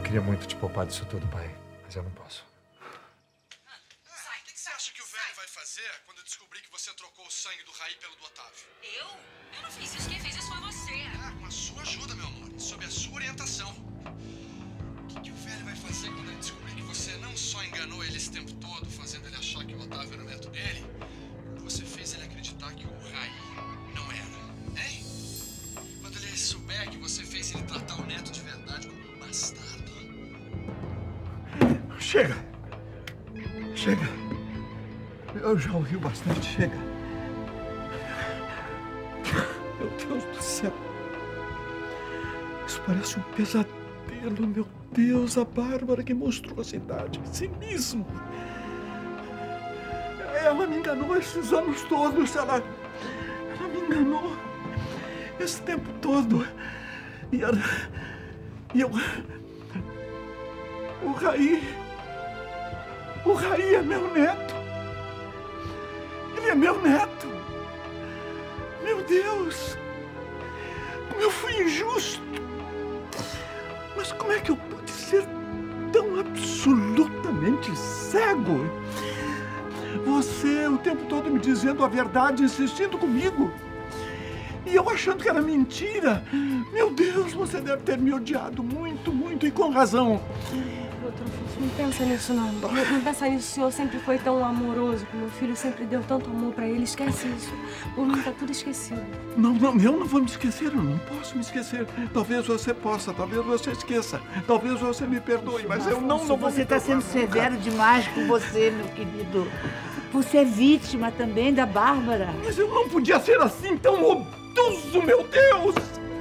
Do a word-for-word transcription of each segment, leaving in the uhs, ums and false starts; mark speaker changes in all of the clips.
Speaker 1: queria muito te poupar disso tudo, pai. Mas eu não posso.
Speaker 2: O que você acha que o velho vai fazer quando descobrir que você trocou o sangue do Raí pelo do Otávio?
Speaker 3: Eu? Eu não fiz isso. Quem fez isso foi você.
Speaker 2: Ah, com a sua ajuda, meu amor. Sob a sua orientação. O que, que o velho vai fazer quando ele descobrir que você não só enganou ele esse tempo todo, fazendo ele achar que o Otávio era o neto dele, você fez ele acreditar que o Raí não era, hein? Quando ele souber que você fez ele tratar o neto de verdade como um bastardo.
Speaker 4: Chega! Chega! Eu já ouvi bastante, chega! Meu Deus do céu! Isso parece um pesadelo, meu Deus! A Bárbara, que monstruosidade, que cinismo! Ela me enganou esses anos todos, ela... Ela me enganou esse tempo todo. E ela... E eu... O Raí... O Raí é meu neto. Ele é meu neto. Meu Deus. Como eu fui injusto. Mas como é que eu pude ser tão absolutamente cego? Você o tempo todo me dizendo a verdade, insistindo comigo. E eu achando que era mentira. Meu Deus, você deve ter me odiado muito, muito e com razão.
Speaker 5: Doutor Afonso, não pensa nisso, não. Não, não pensa nisso. O senhor sempre foi tão amoroso com meu filho, sempre deu tanto amor pra ele. Esquece isso. Por mim tá tudo esquecido.
Speaker 4: Não, não, eu não vou me esquecer. Eu não posso me esquecer. Talvez você possa, talvez você esqueça. Talvez você me perdoe, mas eu não, não vou
Speaker 6: Você está sendo severo demais com você, meu querido. Você é vítima também da Bárbara.
Speaker 4: Mas eu não podia ser assim, tão obtuso, meu Deus!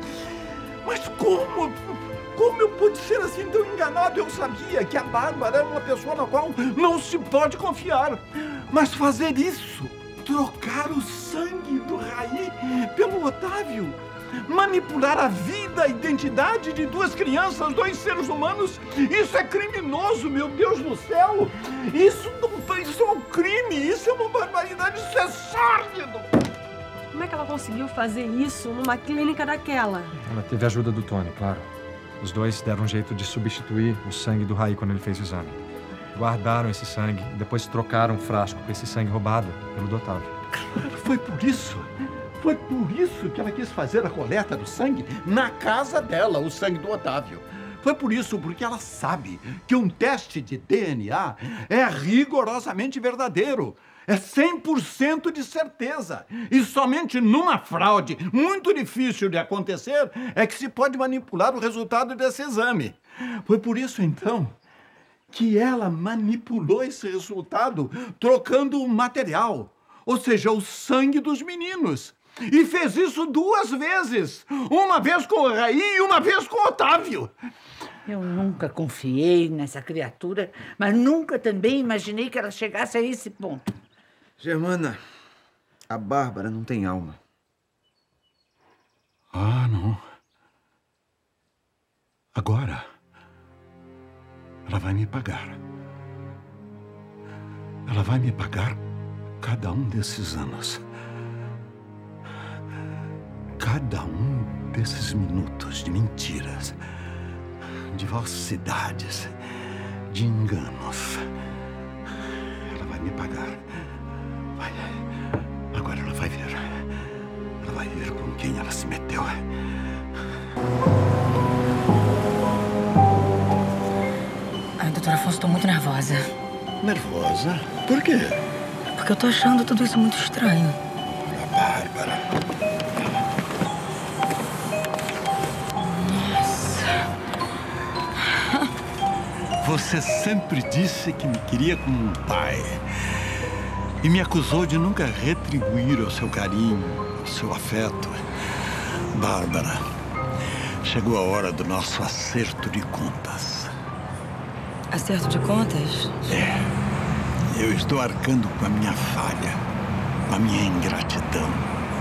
Speaker 4: Mas como... Como eu pude ser assim tão enganado? Eu sabia que a Bárbara é uma pessoa na qual não se pode confiar. Mas fazer isso, trocar o sangue do Raí pelo Otávio, manipular a vida, a identidade de duas crianças, dois seres humanos, isso é criminoso, meu Deus do céu! Isso não, isso é um crime, isso é uma barbaridade, isso é sórdido!
Speaker 5: Como é que ela conseguiu fazer isso numa clínica daquela?
Speaker 1: Ela teve a ajuda do Tony, claro. Os dois deram um jeito de substituir o sangue do Raí quando ele fez o exame. Guardaram esse sangue e depois trocaram o frasco com esse sangue roubado pelo do Otávio.
Speaker 4: Foi por isso, foi por isso que ela quis fazer a coleta do sangue na casa dela, o sangue do Otávio. Foi por isso, porque ela sabe que um teste de D N A é rigorosamente verdadeiro. É cem por cento de certeza. E somente numa fraude muito difícil de acontecer é que se pode manipular o resultado desse exame. Foi por isso, então, que ela manipulou esse resultado trocando o material, ou seja, o sangue dos meninos. E fez isso duas vezes. Uma vez com o Raí e uma vez com o Otávio.
Speaker 6: Eu nunca confiei nessa criatura, mas nunca também imaginei que ela chegasse a esse ponto.
Speaker 7: Germana, a Bárbara não tem alma.
Speaker 4: Ah, não. Agora, ela vai me pagar. Ela vai me pagar cada um desses anos. Cada um desses minutos de mentiras, de falsidades, de enganos. Ela vai me pagar. Vai. Agora ela vai ver. Ela vai ver com quem ela se meteu.
Speaker 3: Ai, doutor Afonso, tô muito nervosa.
Speaker 4: Nervosa? Por quê?
Speaker 3: Porque eu tô achando tudo isso muito estranho.
Speaker 4: A Bárbara. Você sempre disse que me queria como um pai. E me acusou de nunca retribuir o seu carinho, o seu afeto. Bárbara, chegou a hora do nosso acerto de contas.
Speaker 3: Acerto de contas?
Speaker 4: É. Eu estou arcando com a minha falha, com a minha ingratidão.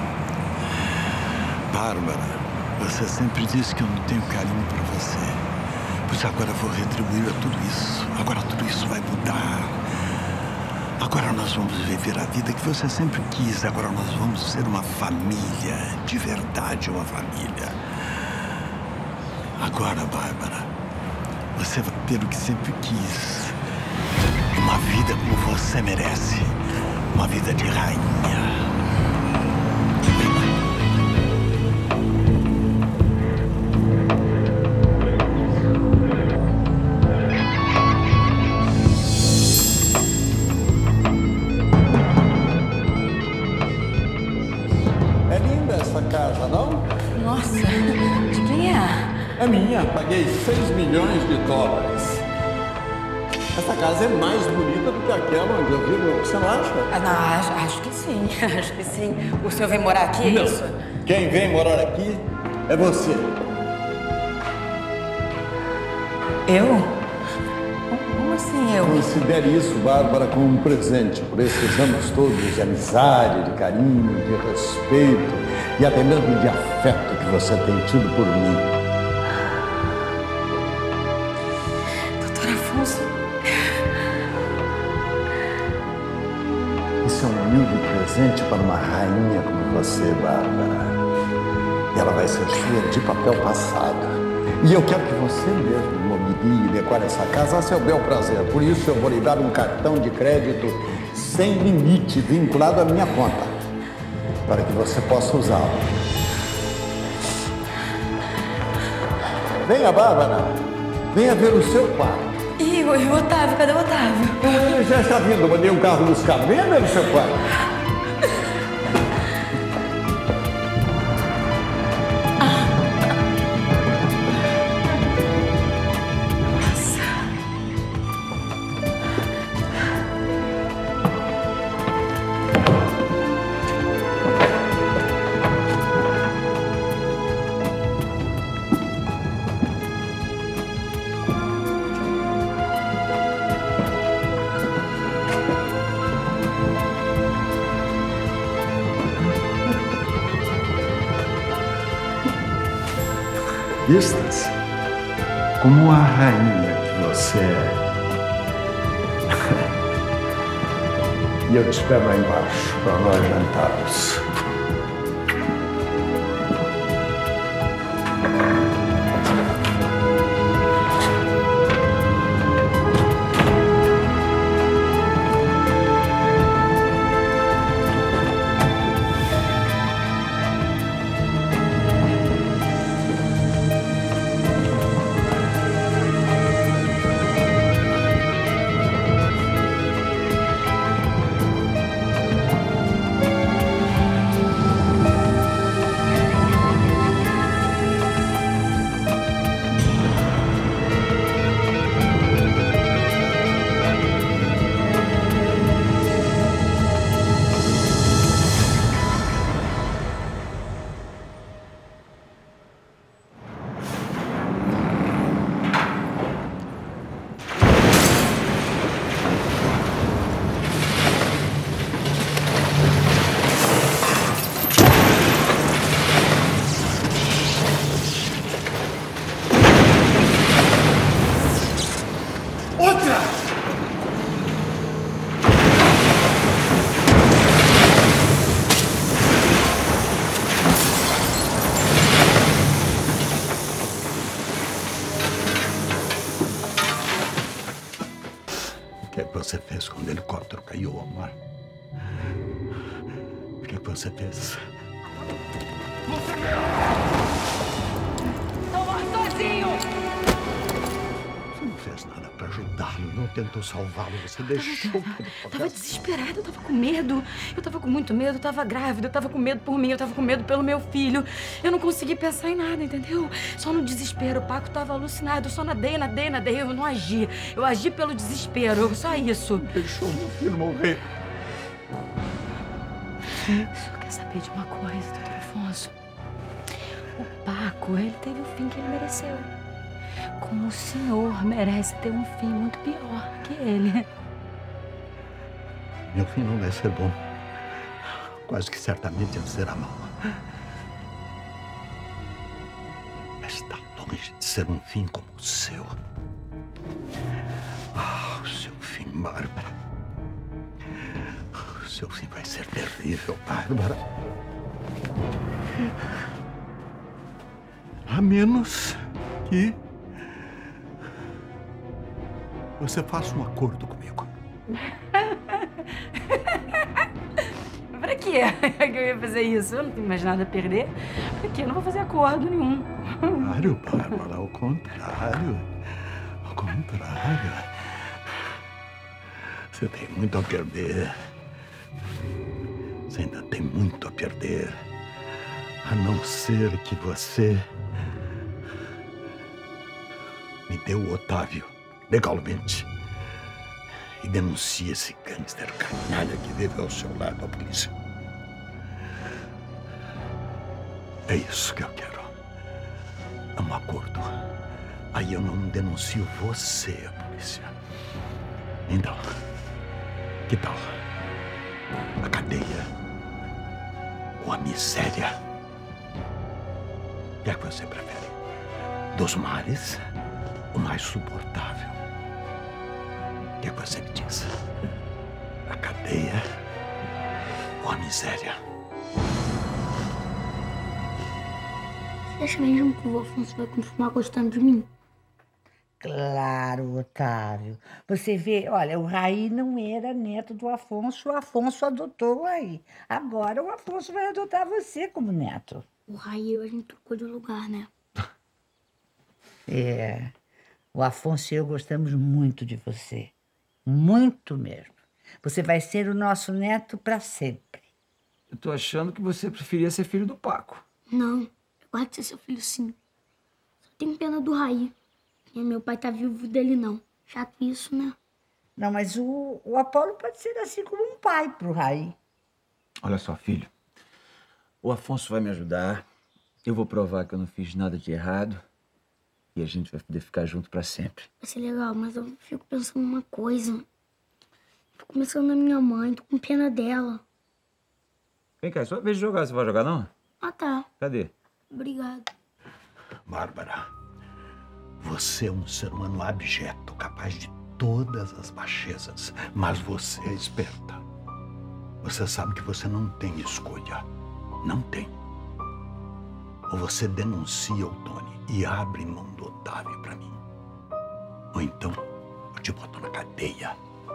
Speaker 4: Bárbara, você sempre disse que eu não tenho carinho por você. Pois agora eu vou retribuir a tudo isso. Agora tudo isso vai mudar. Agora nós vamos viver a vida que você sempre quis. Agora nós vamos ser uma família. De verdade, uma família. Agora, Bárbara, Você vai ter o que sempre quis. Uma vida como você merece. Uma vida de rainha. É linda essa casa, não?
Speaker 3: Nossa, de quem é?
Speaker 4: É minha. Paguei seis milhões de dólares. Essa casa é mais bonita do que aquela onde eu vivo. Você não acha?
Speaker 3: Ah, não, acho, acho que sim. Acho que sim. O senhor vem morar aqui, é
Speaker 4: Não.
Speaker 3: isso?
Speaker 4: Quem vem morar aqui é você.
Speaker 3: Eu? Como assim eu?
Speaker 4: Considere isso, Bárbara, como um presente por esses anos todos de amizade, de carinho, de respeito e até mesmo de afeto que você tem tido por mim.
Speaker 3: Doutor Afonso,
Speaker 4: Isso é um humilde presente para uma rainha como você, Bárbara. E ela vai ser sua de papel passado. E eu quero que você mesmo mobilie e decore essa casa a seu bel prazer. Por isso eu vou lhe dar um cartão de crédito sem limite, vinculado à minha conta, para que você possa usá-lo. Venha, Bárbara. Venha ver o seu quarto.
Speaker 3: e o, e o Otávio? Cadê o Otávio?
Speaker 4: Ele já está vindo, mandei um carro buscar. Venha ver o seu quarto. Vista-se como a rainha que você é. E eu te espero lá embaixo para nós jantarmos. O que é que você fez quando o helicóptero caiu ao mar? O que é que você fez?
Speaker 3: Não morre sozinho!
Speaker 4: Você não fez nada para ajudá-lo, não tentou salvá-lo, você deixou...
Speaker 3: Eu tava desesperada, eu tava com medo. Eu tava com muito medo, eu tava grávida, eu tava com medo por mim, eu tava com medo pelo meu filho. Eu não consegui pensar em nada, entendeu? Só no desespero. O Paco tava alucinado, eu só nadei, nadei, nadei, eu não agi. Eu agi pelo desespero, só isso.
Speaker 4: Deixou meu filho morrer.
Speaker 3: O senhor quer saber de uma coisa, doutor Afonso? O Paco, ele teve o fim que ele mereceu. Como o senhor merece ter um fim muito pior que ele.
Speaker 4: Meu fim não vai ser bom. Quase que certamente será mau. Mas está longe de ser um fim como o seu. Ah, o seu fim, Bárbara. O seu fim vai ser terrível, Bárbara. A menos que você faça um acordo comigo.
Speaker 3: Pra quê que eu ia fazer isso? Eu não tenho mais nada a perder. Pra quê? Eu não vou fazer acordo nenhum.
Speaker 4: Claro, Bárbara, ao contrário. Ao contrário. Você tem muito a perder. Você ainda tem muito a perder. A não ser que você me dê o Otávio legalmente e denuncie esse gangster canalha que vive ao seu lado à polícia. É isso que eu quero. É um acordo. Aí eu não denuncio você à polícia. Então, que tal a cadeia ou a miséria? O que é que você prefere? Dos males, o mais suportável. O que é que você me diz? A cadeia ou a miséria?
Speaker 8: Você acha mesmo que o Afonso vai continuar gostando de mim?
Speaker 6: Claro, Otávio. Você vê, olha, o Raí não era neto do Afonso, o Afonso adotou o Raí. Agora o Afonso vai adotar você como neto.
Speaker 8: O Raí e eu, a gente trocou de lugar, né?
Speaker 6: É, o Afonso e eu gostamos muito de você. Muito mesmo. Você vai ser o nosso neto para sempre.
Speaker 7: Eu tô achando que você preferia ser filho do Paco.
Speaker 8: Não, eu gosto de ser seu filho sim. Só tenho pena do Raí. E meu pai tá vivo dele não. Chato isso, né?
Speaker 6: Não, mas o, o Apolo pode ser assim como um pai pro Raí.
Speaker 7: Olha só, filho. O Afonso vai me ajudar. Eu vou provar que eu não fiz nada de errado. E a gente vai poder ficar junto pra sempre.
Speaker 8: Vai ser legal, mas eu fico pensando numa coisa. Tô começando na minha mãe, tô com pena dela.
Speaker 7: Vem cá, só vez de jogar. Você vai jogar, não?
Speaker 8: Ah, tá.
Speaker 7: Cadê?
Speaker 8: Obrigada.
Speaker 4: Bárbara, você é um ser humano abjeto, capaz de todas as baixezas. Mas você é esperta. Você sabe que você não tem escolha. Não tem. Ou você denuncia o Tony e abre mão do Otávio pra mim. Ou então, eu te boto na cadeia.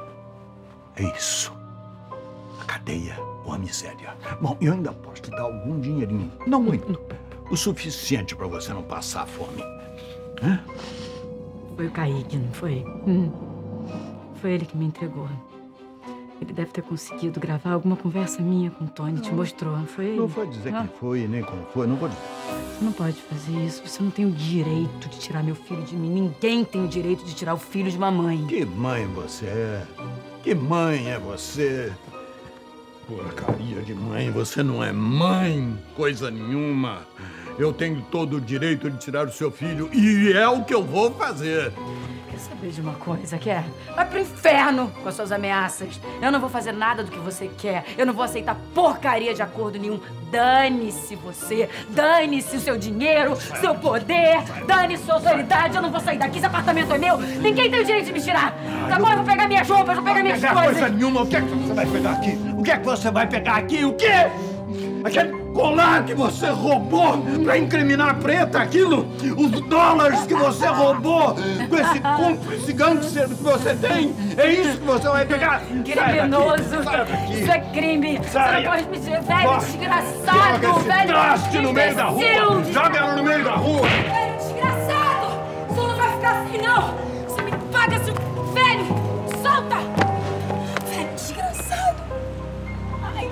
Speaker 4: É isso. A cadeia ou a miséria. Bom, eu ainda posso te dar algum dinheirinho. Não muito. O suficiente pra você não passar fome. Hã?
Speaker 3: Foi o Kaique, não foi? Hum. Foi ele que me entregou. Ele deve ter conseguido gravar alguma conversa minha com o Tony. Te mostrou, não foi ele?
Speaker 4: Não vou dizer
Speaker 3: Ah.
Speaker 4: quem foi, nem como foi. Não vou dizer.
Speaker 3: Você não pode fazer isso. Você não tem o direito de tirar meu filho de mim. Ninguém tem o direito de tirar o filho de uma mãe.
Speaker 4: Que mãe você é? Que mãe é você? Porcaria de mãe. Você não é mãe, coisa nenhuma. Eu tenho todo o direito de tirar o seu filho e é o que eu vou fazer.
Speaker 3: Quer saber de uma coisa, quer? Vai pro inferno com as suas ameaças. Eu não vou fazer nada do que você quer. Eu não vou aceitar porcaria de acordo nenhum. Dane-se você. Dane-se o seu dinheiro, seu poder. Dane-se sua autoridade. Eu não vou sair daqui. Esse apartamento é meu. Ninguém tem o direito de me tirar. Tá bom? Eu vou pegar minhas roupas, eu vou pegar minhas
Speaker 4: Não
Speaker 3: coisas.
Speaker 4: coisa nenhuma. O que é que você vai pegar aqui? O que é que você vai pegar aqui? O quê? Aquele colar que você roubou pra incriminar a Preta, aquilo? Os dólares que você roubou com esse cúmplice gangster que você tem? É isso que você vai pegar?
Speaker 3: Criminoso.
Speaker 4: Sai daqui.
Speaker 3: Isso é crime.
Speaker 4: Saia.
Speaker 3: Você não pode me dizer, velho,
Speaker 4: Nossa.
Speaker 3: desgraçado,
Speaker 4: Joga esse
Speaker 3: velho.
Speaker 4: traste no meio da
Speaker 3: imbecil.
Speaker 4: rua. Joga ela no meio da rua.
Speaker 3: Velho, desgraçado. Você não vai ficar assim, não. Você me paga, seu velho. Solta. Velho, desgraçado. Ai.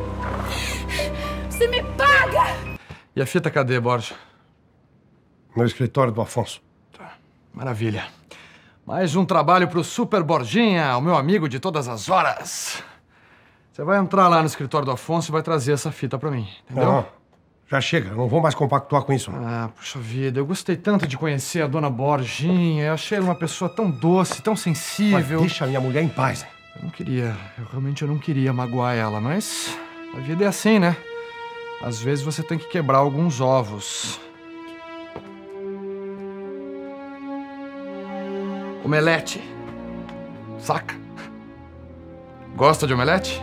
Speaker 3: Você me paga.
Speaker 1: E a fita cadê, Borja?
Speaker 9: No escritório do Afonso.
Speaker 1: Tá, maravilha. Mais um trabalho pro Super Borjinha, o meu amigo de todas as horas. Você vai entrar lá no escritório do Afonso e vai trazer essa fita pra mim, entendeu?
Speaker 9: Não, já chega. Eu não vou mais compactuar com isso.
Speaker 1: Ah, puxa vida, eu gostei tanto de conhecer a dona Borjinha. Eu achei ela uma pessoa tão doce, tão
Speaker 9: Mas
Speaker 1: sensível.
Speaker 9: deixa a minha mulher em paz.
Speaker 1: Eu não queria, eu realmente eu não queria magoar ela, mas a vida é assim, né? Às vezes você tem que quebrar alguns ovos. Omelete. Saca? Gosta de omelete?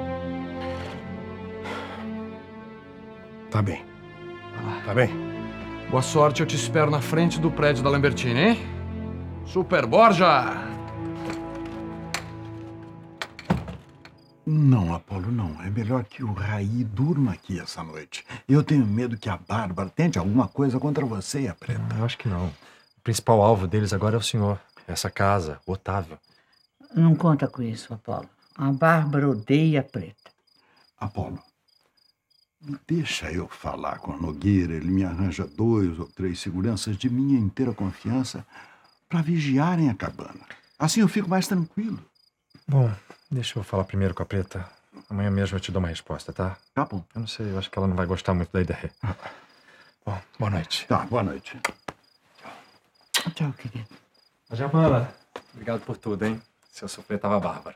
Speaker 9: Tá bem. Tá bem?
Speaker 1: Boa sorte, eu te espero na frente do prédio da Lambertini, hein? Super Borja!
Speaker 4: Não, Apolo, não. É melhor que o Raí durma aqui essa noite. Eu tenho medo que a Bárbara tente alguma coisa contra você e a Preta.
Speaker 1: Eu acho que não. O principal alvo deles agora é o senhor. Essa casa, o Otávio.
Speaker 6: Não conta com isso, Apolo. A Bárbara odeia a Preta.
Speaker 4: Apolo, deixa eu falar com a Nogueira. Ele me arranja dois ou três seguranças de minha inteira confiança para vigiarem a cabana. Assim eu fico mais tranquilo.
Speaker 1: Bom, deixa eu falar primeiro com a Preta. Amanhã mesmo eu te dou uma resposta, tá?
Speaker 4: Tá bom.
Speaker 1: Eu não sei, eu acho que ela não vai gostar muito da ideia. Bom, boa noite.
Speaker 4: Tá, boa noite.
Speaker 6: Tchau. Tchau, querido.
Speaker 1: Jamala, obrigado por tudo, hein? Se eu sofrer, tava bárbaro.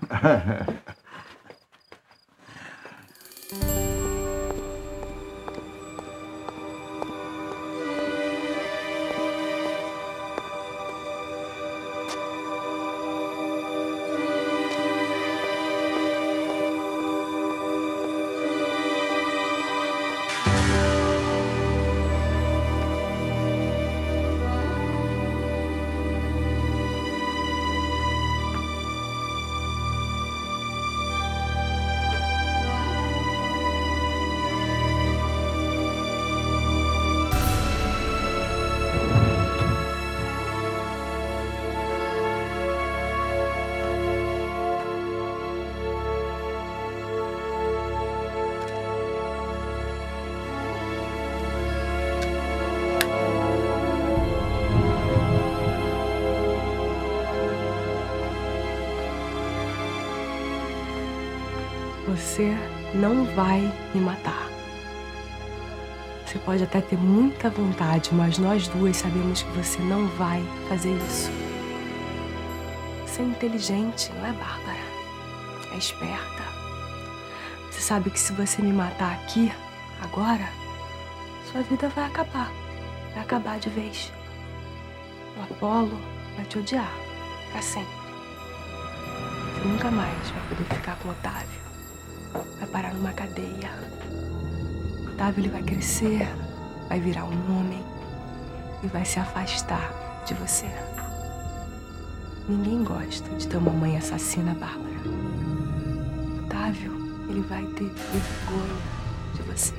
Speaker 5: Você não vai me matar. Você pode até ter muita vontade, mas nós duas sabemos que você não vai fazer isso. Você é inteligente, não é, Bárbara? É esperta. Você sabe que se você me matar aqui, agora, sua vida vai acabar. Vai acabar de vez. O Apolo vai te odiar pra sempre. Você nunca mais vai poder ficar com o Otávio. Vai parar numa cadeia. O Otávio, ele vai crescer, vai virar um homem e vai se afastar de você. Ninguém gosta de ter uma mãe assassina, Bárbara. O Otávio, ele vai ter vergonha de você.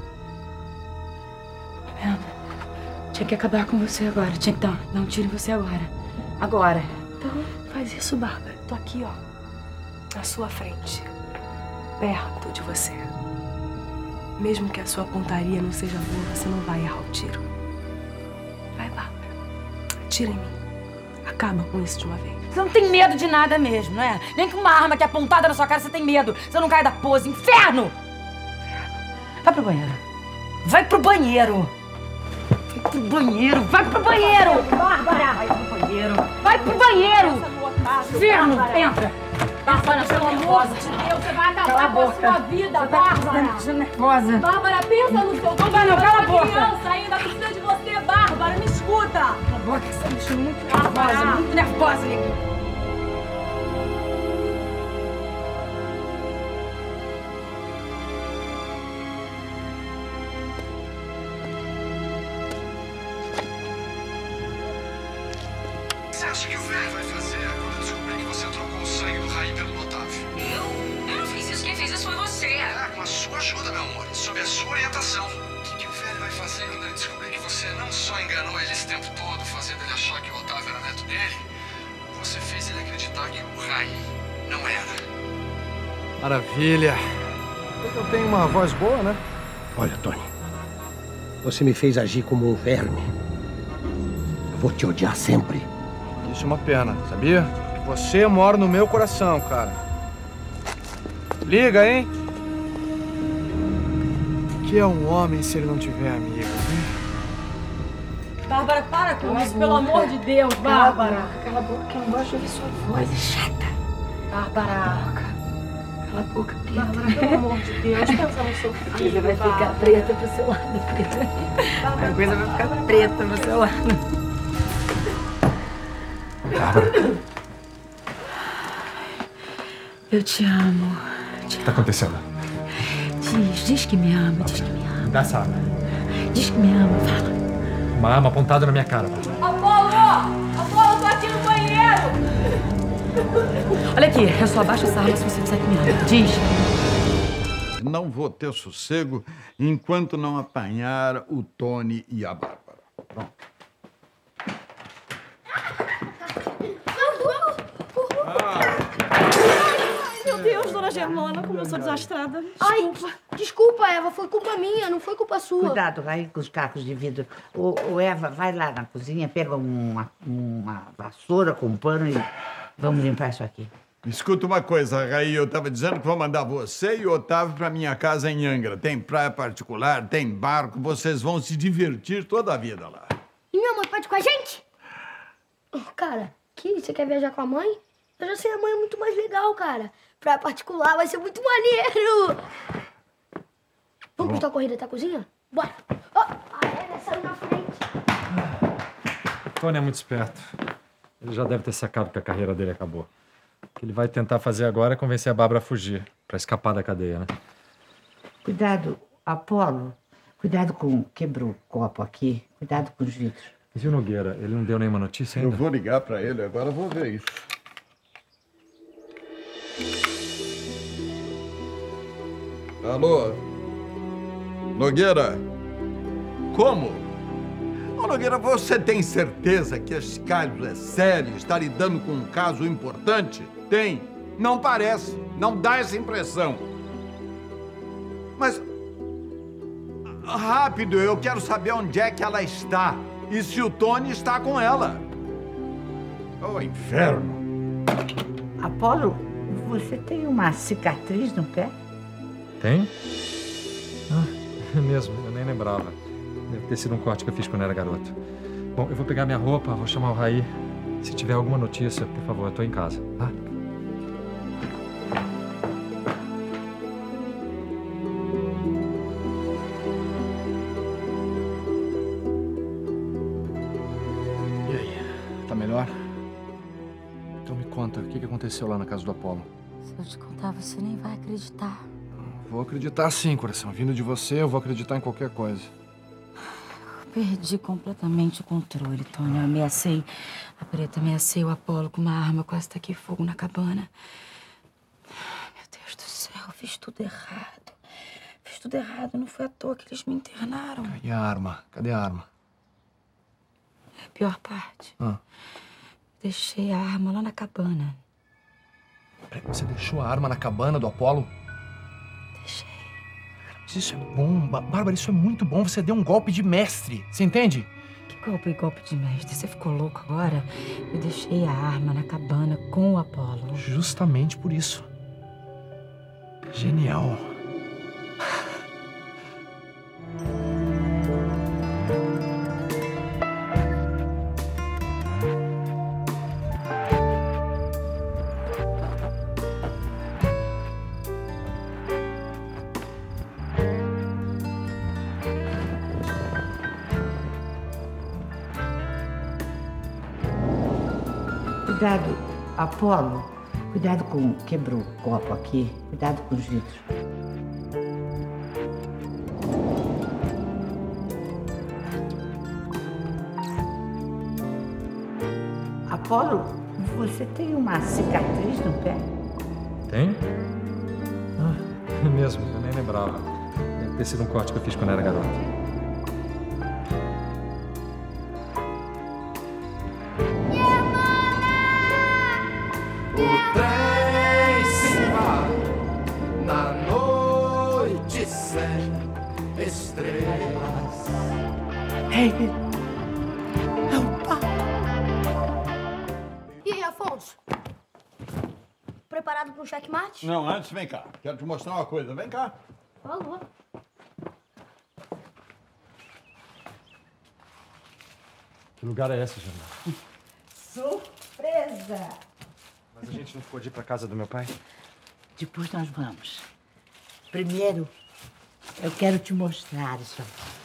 Speaker 3: Tá vendo? Tinha que acabar com você agora. Tinha que dar, dar um tiro em você agora. Agora.
Speaker 5: Então, faz isso, Bárbara. Tô aqui, ó, na sua frente. Perto de você. Mesmo que a sua pontaria não seja boa, você não vai errar o tiro. Vai, Bárbara. Atira em mim. Acaba com isso de uma vez.
Speaker 3: Você não tem medo de nada mesmo, não é? Nem com uma arma que é apontada na sua cara você tem medo. Você não cai da pose. Inferno! Vai pro banheiro. Vai pro banheiro. Vai pro banheiro. Vai pro banheiro. Bárbara! Vai pro banheiro. Vai pro banheiro. Inferno! Entra. Bárbara, pelo amor de Deus, você vai acabar com a sua vida, Bárbara! Você tá nervosa.
Speaker 5: Bárbara, pensa no seu filho.
Speaker 3: Não vai não, cala a boca!
Speaker 5: Criança ainda precisa de você, Bárbara, me escuta!
Speaker 3: Cala a boca, você tá me deixando muito nervosa, muito nervosa, Neguinho.
Speaker 2: Você acha que o velho vai fazer quando descobrir que você trocou o sangue do Raí pelo Otávio?
Speaker 3: Eu? Eu não fiz isso. Quem fez isso foi você.
Speaker 2: É, com a sua ajuda, meu amor. Sob a sua orientação. O que, que o velho vai fazer quando ele descobrir que você não só enganou ele esse tempo todo, fazendo ele achar que o Otávio era neto dele, você fez ele acreditar que o Raí não era?
Speaker 1: Maravilha. Eu tenho uma voz boa, né?
Speaker 9: Olha, Tony, você me fez agir como um verme. Eu vou te odiar sempre.
Speaker 1: Isso é uma pena, sabia? Você mora no meu coração, cara. Liga, hein? O que é um homem se ele não tiver amigo, hein?
Speaker 3: Bárbara, para com isso, pelo amor de Deus, Bárbara. Cala a boca, que eu não gosto de ouvir sua voz, é chata. Bárbara. Cala a boca, Preta.
Speaker 5: Bárbara, pelo amor de Deus, pensa no seu filho.
Speaker 3: A coisa vai ficar preta pro seu lado, Preta. A coisa vai ficar preta pro seu lado.
Speaker 1: Bárbara.
Speaker 3: Eu te amo.
Speaker 1: O que tá acontecendo?
Speaker 3: Diz, diz que me ama, diz que me ama.
Speaker 1: Me dá essa arma.
Speaker 3: Diz que me ama, fala.
Speaker 1: Uma arma apontada na minha cara, Bárbara.
Speaker 5: Apolo! Apolo, tô aqui no banheiro!
Speaker 3: Olha aqui. Aqui, eu só abaixo essa arma se você disser que me ama. Diz.
Speaker 4: Não vou ter sossego enquanto não apanhar o Tony e a Bárbara. Pronto.
Speaker 3: Meu Deus, dona Germana, como eu sou desastrada.
Speaker 8: Ai, desculpa, Eva, foi culpa minha, não foi culpa sua.
Speaker 6: Cuidado aí com os cacos de vidro. O, o Eva, vai lá na cozinha, pega uma, uma vassoura com um pano e vamos limpar isso aqui.
Speaker 4: Escuta uma coisa, Raí, eu tava dizendo que vou mandar você e o Otávio pra minha casa em Angra. Tem praia particular, tem barco, vocês vão se divertir toda a vida lá.
Speaker 8: E minha mãe pode ir com a gente? Cara, que você quer viajar com a mãe? Eu já sei, a mãe é muito mais legal, cara. Praia particular vai ser muito maneiro. Vamos curtir a corrida até a cozinha? Bora. Oh, a Eva saiu na frente.
Speaker 1: Tony é muito esperto. Ele já deve ter sacado que a carreira dele acabou. O que ele vai tentar fazer agora é convencer a Bárbara a fugir, pra escapar da cadeia, né?
Speaker 6: Cuidado, Apolo. Cuidado com... Quebrou o copo aqui. Cuidado com os vidros.
Speaker 1: E o Nogueira? Ele não deu nenhuma notícia ainda?
Speaker 4: Eu vou ligar pra ele, agora eu vou ver isso. Alô? Nogueira? Como? Ô, Nogueira, você tem certeza que esse caso é sério? Está lidando com um caso importante? Tem. Não parece. Não dá essa impressão. Mas... rápido, eu quero saber onde é que ela está. E se o Tony está com ela. Ô, inferno.
Speaker 6: Apolo, você tem uma cicatriz no pé?
Speaker 1: Tem? Ah, é mesmo, eu nem lembrava. Deve ter sido um corte que eu fiz quando era garoto. Bom, eu vou pegar minha roupa, vou chamar o Raí. Se tiver alguma notícia, por favor, eu tô em casa, tá?
Speaker 2: E aí, tá melhor? Então me conta, o que aconteceu lá na casa do Apolo?
Speaker 3: Se eu te contar, você nem vai acreditar.
Speaker 2: Vou acreditar sim, coração. Vindo de você, eu vou acreditar em qualquer coisa.
Speaker 3: Perdi completamente o controle, Tony. Eu ameacei a Preta, ameacei o Apolo com uma arma, quase taquei fogo na cabana. Meu Deus do céu, fiz tudo errado. Fiz tudo errado, não foi à toa que eles me internaram.
Speaker 2: E a arma? Cadê a arma?
Speaker 3: A pior parte.
Speaker 2: Ah.
Speaker 3: Deixei a arma lá na cabana.
Speaker 2: Peraí, você deixou a arma na cabana do Apolo?
Speaker 3: Deixei.
Speaker 2: Mas isso é bom, Bárbara, isso é muito bom. Você deu um golpe de mestre, você entende?
Speaker 3: Que golpe, golpe de mestre? Você ficou louco agora? Eu deixei a arma na cabana com o Apolo.
Speaker 2: Justamente por isso. Genial.
Speaker 6: Cuidado, Apolo. Cuidado com... Quebrou o copo aqui. Cuidado com os vidros. Apolo, você tem uma cicatriz no pé?
Speaker 1: Tem? Ah, é mesmo, eu nem lembrava. Deve ter sido um corte que eu fiz quando era garoto.
Speaker 6: É o Paco.
Speaker 8: E aí, Afonso? Preparado para um checkmate?
Speaker 4: Não, antes vem cá. Quero te mostrar uma coisa. Vem cá.
Speaker 8: Falou.
Speaker 1: Que lugar é esse, Germana?
Speaker 6: Surpresa!
Speaker 1: Mas a gente não pode ir pra casa do meu pai?
Speaker 6: Depois nós vamos. Primeiro, eu quero te mostrar isso aqui.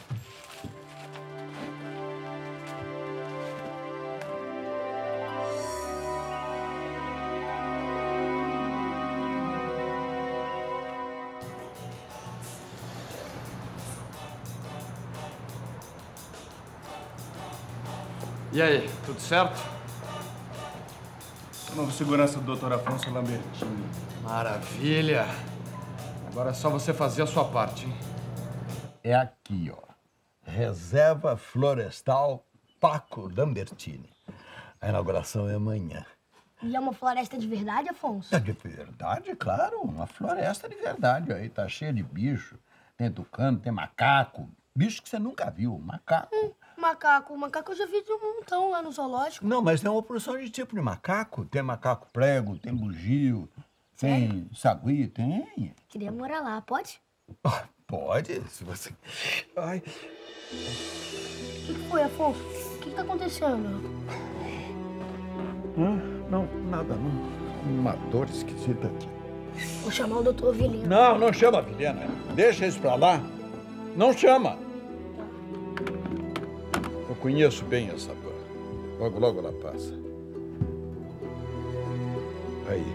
Speaker 2: E aí, tudo certo?
Speaker 10: Novo segurança do doutor Afonso Lambertini.
Speaker 4: Maravilha. Agora é só você fazer a sua parte, hein? É aqui, ó. Reserva Florestal Paco Lambertini. A inauguração é amanhã.
Speaker 8: E é uma floresta de verdade, Afonso?
Speaker 4: É de verdade, claro. Uma floresta de verdade. Aí tá cheia de bicho. Tem tucano, tem macaco. Bicho que você nunca viu. Macaco.
Speaker 8: Hum, macaco. Macaco eu já vi de um montão lá no zoológico.
Speaker 4: Não, mas tem uma porção de tipo de macaco. Tem macaco prego, tem bugio, tem Sério? sagui, tem.
Speaker 8: Queria morar lá, pode?
Speaker 4: Ah, pode, se você... Ai...
Speaker 8: O que, que foi, Afonso? O que, que tá acontecendo?
Speaker 4: Hã? Não, nada, não. Uma dor esquisita aqui.
Speaker 8: Vou chamar o doutor Vilhena.
Speaker 4: Não, não chama a Vilhena. Deixa isso pra lá. Não chama. Eu conheço bem essa dor. Logo, logo ela passa. Aí.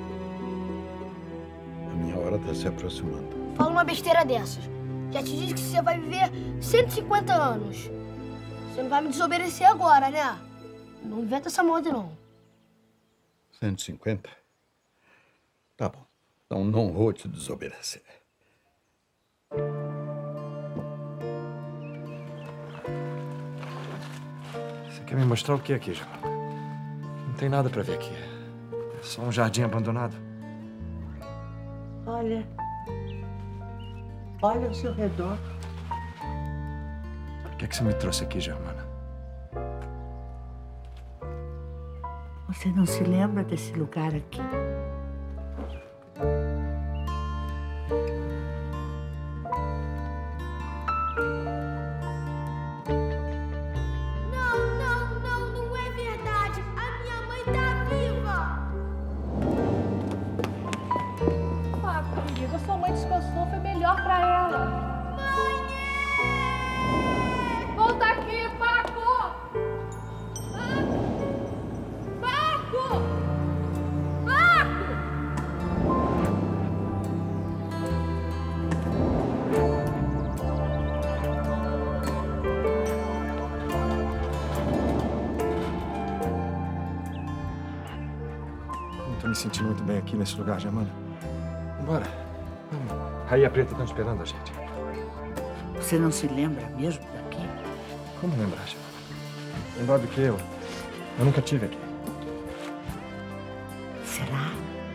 Speaker 4: A minha hora tá se aproximando.
Speaker 8: Fala uma besteira dessas. Já te disse que você vai viver cento e cinquenta anos. Você não vai me desobedecer agora, né? Não inventa essa moda, não.
Speaker 4: cento e cinquenta? Tá bom. Então não vou te desobedecer.
Speaker 1: Você quer me mostrar o que aqui, João? Não tem nada pra ver aqui. É só um jardim abandonado.
Speaker 6: Olha. Olha ao seu redor.
Speaker 1: Por que, é que você me trouxe aqui, Germana?
Speaker 6: Você não se lembra desse lugar aqui?
Speaker 8: Não, não, não, não é verdade. A minha mãe tá viva.
Speaker 5: Paco, amiga, sua mãe descansou, foi melhor pra ela.
Speaker 8: Mãe!
Speaker 5: Volta aqui, Paco! Paco! Paco!
Speaker 1: Não tô me sentindo muito bem aqui nesse lugar, Germana. Vambora. Vamos. Raí e a Preta estão esperando a gente.
Speaker 6: Você não se lembra mesmo daqui?
Speaker 1: Como lembrar, Germana? Lembrar do que eu? Eu nunca tive aqui.
Speaker 6: Será?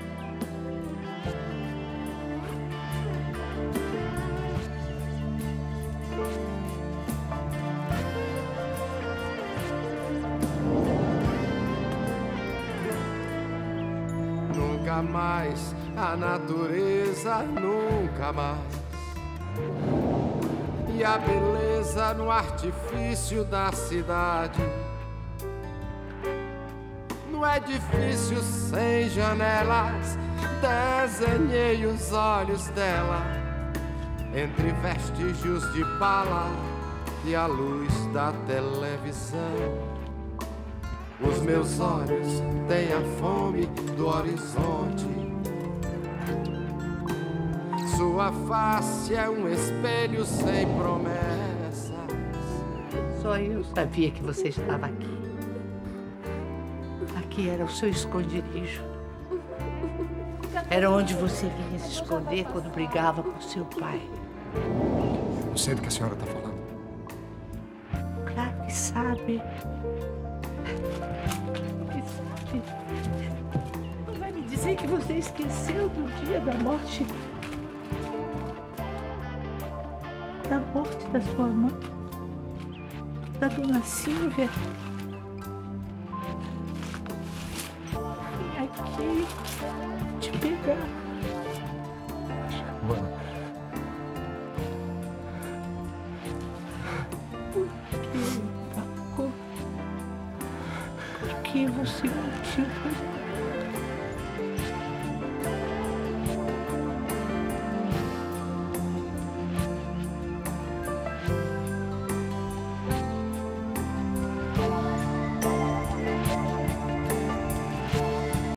Speaker 11: Nunca mais, a natureza nunca mais. E a beleza no artifício da cidade. No edifício sem janelas, desenhei os olhos dela entre vestígios de bala e a luz da televisão. Os meus olhos têm a fome do horizonte. Sua face é um espelho sem promessas.
Speaker 6: Só eu sabia que você estava aqui. Aqui era o seu esconderijo. Era onde você vinha se esconder quando brigava com seu pai.
Speaker 1: Não sei do que a senhora está falando.
Speaker 6: Claro que sabe. Que sabe. Não vai me dizer que você esqueceu do dia da morte. Da morte da sua mãe. Da dona Silvia. Vim aqui te pegar.
Speaker 1: Mano.
Speaker 6: Por que, Paco? Por que você mentiu pra mim?